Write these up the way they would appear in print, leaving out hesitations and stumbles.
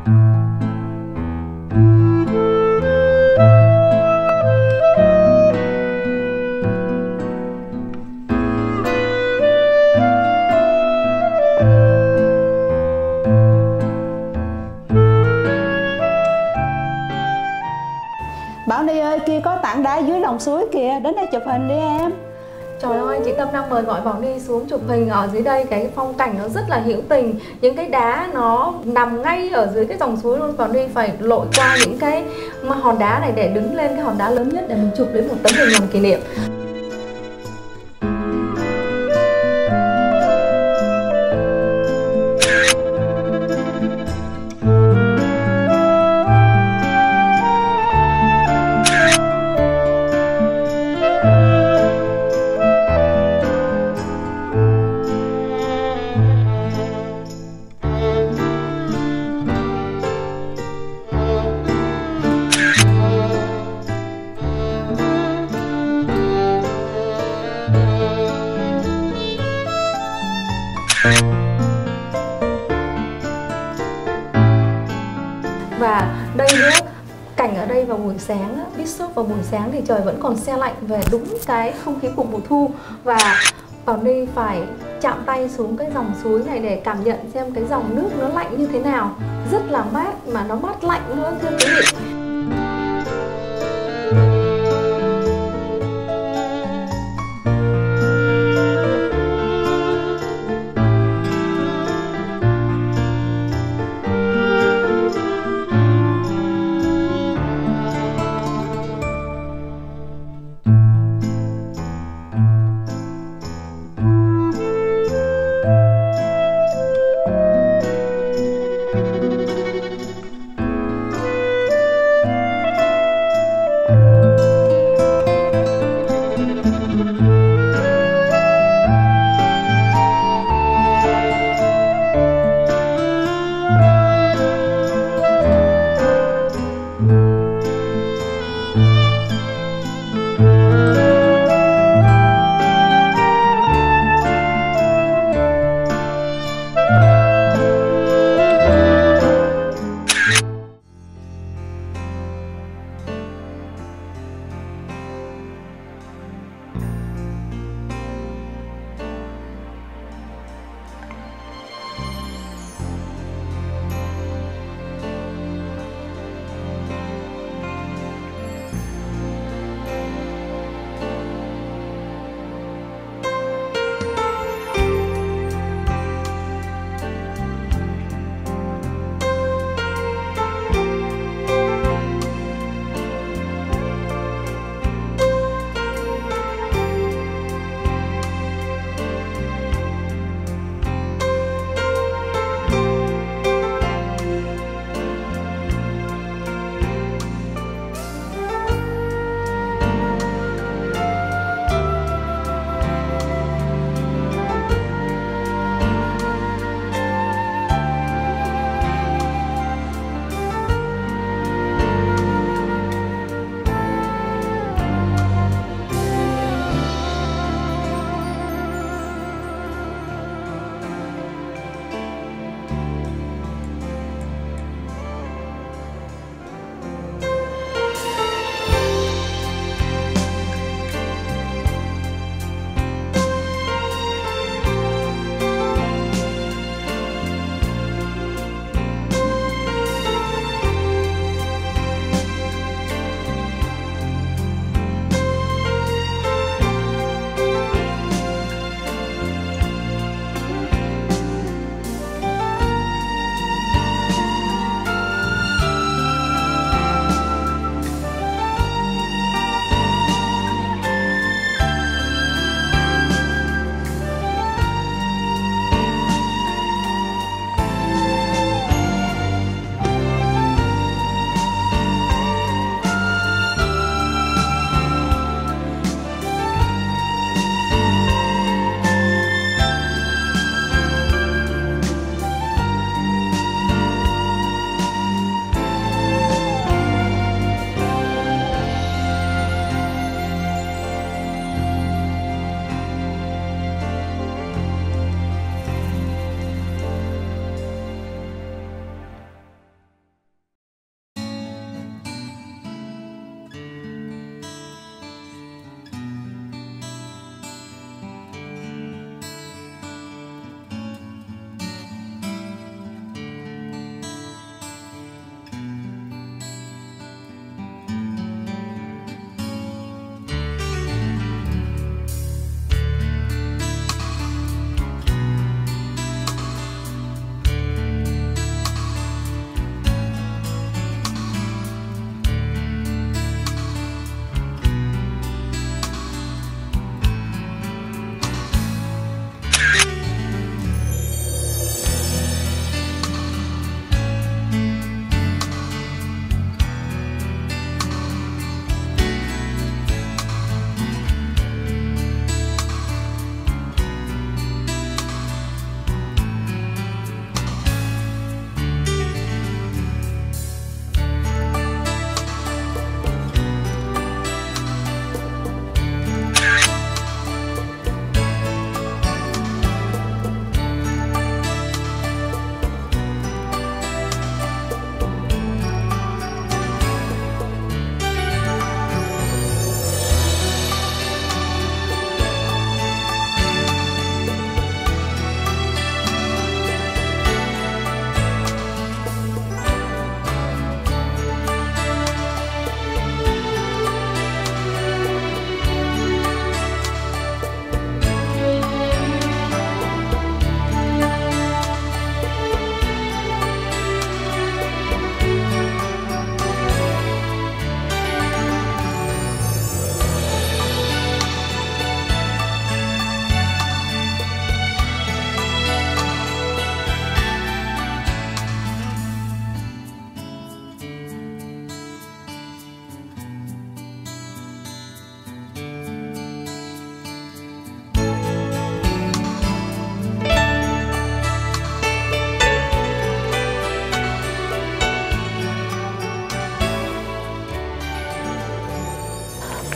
Bảo Ni ơi, kia có tảng đá dưới lòng suối kìa, đến đây chụp hình đi em. Trời ơi, chị Tâm đang mời gọi Bảo Ni xuống chụp hình ở dưới đây. Cái phong cảnh nó rất là hữu tình. Những cái đá nó nằm ngay ở dưới cái dòng suối luôn. Bảo Ni phải lội qua những cái hòn đá này để đứng lên cái hòn đá lớn nhất để mình chụp đến một tấm hình làm kỷ niệm. Và đây nữa, cảnh ở đây vào buổi sáng, Bishop vào buổi sáng thì trời vẫn còn se lạnh về đúng cái không khí của mùa thu. Và Bảo Ni phải chạm tay xuống cái dòng suối này để cảm nhận xem cái dòng nước nó lạnh như thế nào. Rất là mát mà nó mát lạnh nữa thưa quý vị.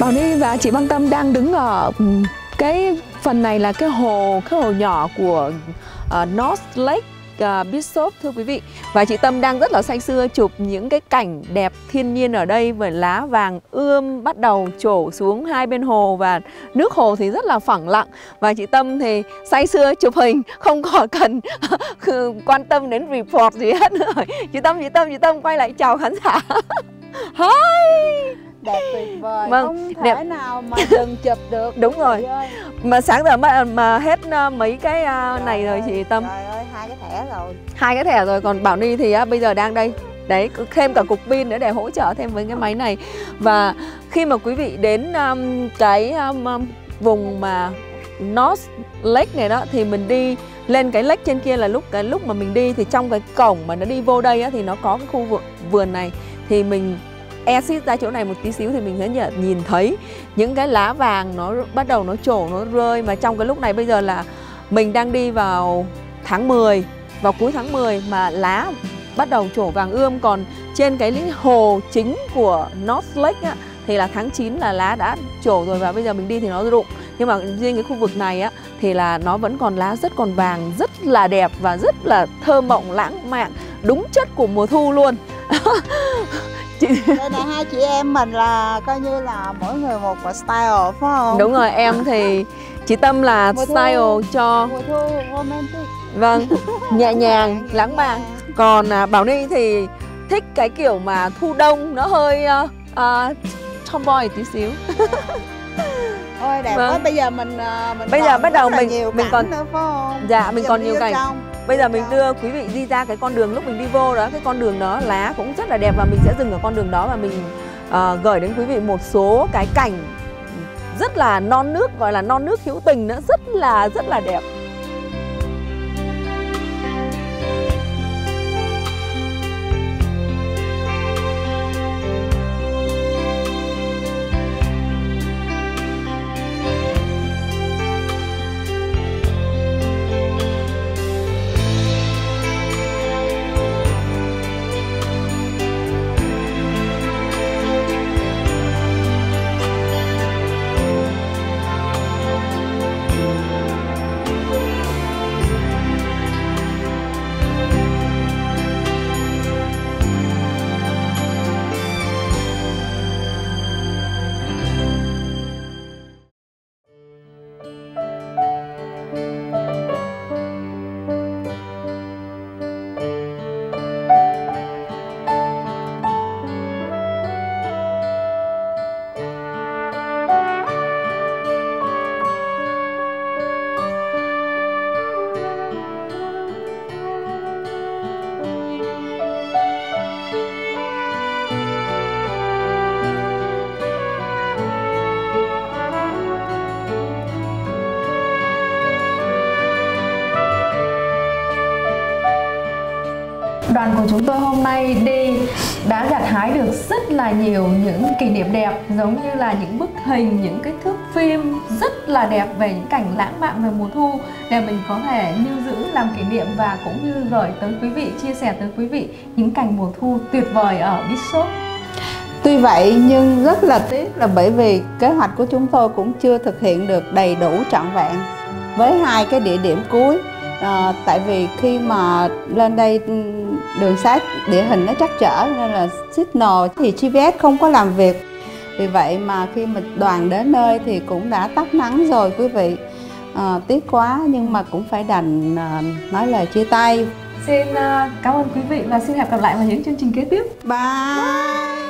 Bảo Ni và chị Băng Tâm đang đứng ở cái phần này là cái hồ nhỏ của North Lake Bishop, thưa quý vị. Và chị Tâm đang rất là say sưa chụp những cái cảnh đẹp thiên nhiên ở đây, với lá vàng ươm bắt đầu trổ xuống hai bên hồ và nước hồ thì rất là phẳng lặng. Và chị Tâm thì say sưa chụp hình, không còn cần quan tâm đến report gì hết nữa. Chị Tâm quay lại chào khán giả. Hi. Đẹp tuyệt vời, vâng, không thể đẹp. nào mà đừng chụp được. Đúng rồi. Mà sáng giờ mà hết mấy cái này rồi chị Tâm. Trời ơi, 2 cái thẻ rồi. 2 cái thẻ rồi, còn Bảo Ni thì bây giờ đang đây. Đấy, thêm cả cục pin nữa để hỗ trợ thêm với cái máy này. Và khi mà quý vị đến cái vùng mà North Lake này đó, thì mình đi lên cái lake trên kia là lúc mà mình đi thì trong cái cổng mà nó đi vô đây á, thì nó có cái khu vườn này. Thì mình exit ra chỗ này một tí xíu thì mình sẽ nhìn thấy những cái lá vàng nó bắt đầu nó trổ, nó rơi. Mà trong cái lúc này bây giờ là mình đang đi vào tháng 10, vào cuối tháng 10 mà lá bắt đầu trổ vàng ươm. Còn trên cái hồ chính của North Lake á, thì là tháng 9 là lá đã trổ rồi và bây giờ mình đi thì nó rụng. Nhưng mà riêng cái khu vực này á thì là nó vẫn còn lá rất còn vàng, rất là đẹp và rất là thơ mộng lãng mạn, đúng chất của mùa thu luôn. Đây này, hai chị em mình là coi như là mỗi người một style phải không? Đúng rồi, em thì chị Tâm là style cho mùa thu romantic. Vâng, nhẹ nhàng, lãng mạn. Còn Bảo Ni thì thích cái kiểu mà thu đông nó hơi tomboy tí xíu. Ôi đẹp Vâng. quá, bây giờ mình bây giờ bắt đầu mình còn nữa phải không? Dạ, mình còn nhiều cảnh. Trong. Bây giờ mình đưa quý vị đi ra cái con đường lúc mình đi vô đó, cái con đường đó lá cũng rất là đẹp và mình sẽ dừng ở con đường đó và mình gửi đến quý vị một số cái cảnh rất là non nước, gọi là non nước hữu tình nữa, rất là đẹp. Đoàn của chúng tôi hôm nay đi đã gặt hái được rất là nhiều những kỷ niệm đẹp, giống như là những bức hình, những cái thước phim rất là đẹp về những cảnh lãng mạn về mùa thu để mình có thể lưu giữ làm kỷ niệm và cũng như gửi tới quý vị, chia sẻ tới quý vị những cảnh mùa thu tuyệt vời ở Bishop. Tuy vậy nhưng rất là tiếc là bởi vì kế hoạch của chúng tôi cũng chưa thực hiện được đầy đủ trọn vẹn với 2 cái địa điểm cuối. Tại vì khi mà lên đây đường xá địa hình nó trắc trở nên là signal thì GPS không có làm việc. Vì vậy mà khi mà đoàn đến nơi thì cũng đã tắt nắng rồi quý vị. Tiếc quá nhưng mà cũng phải đành nói lời chia tay. Xin cảm ơn quý vị và xin hẹn gặp lại vào những chương trình kế tiếp. Bye.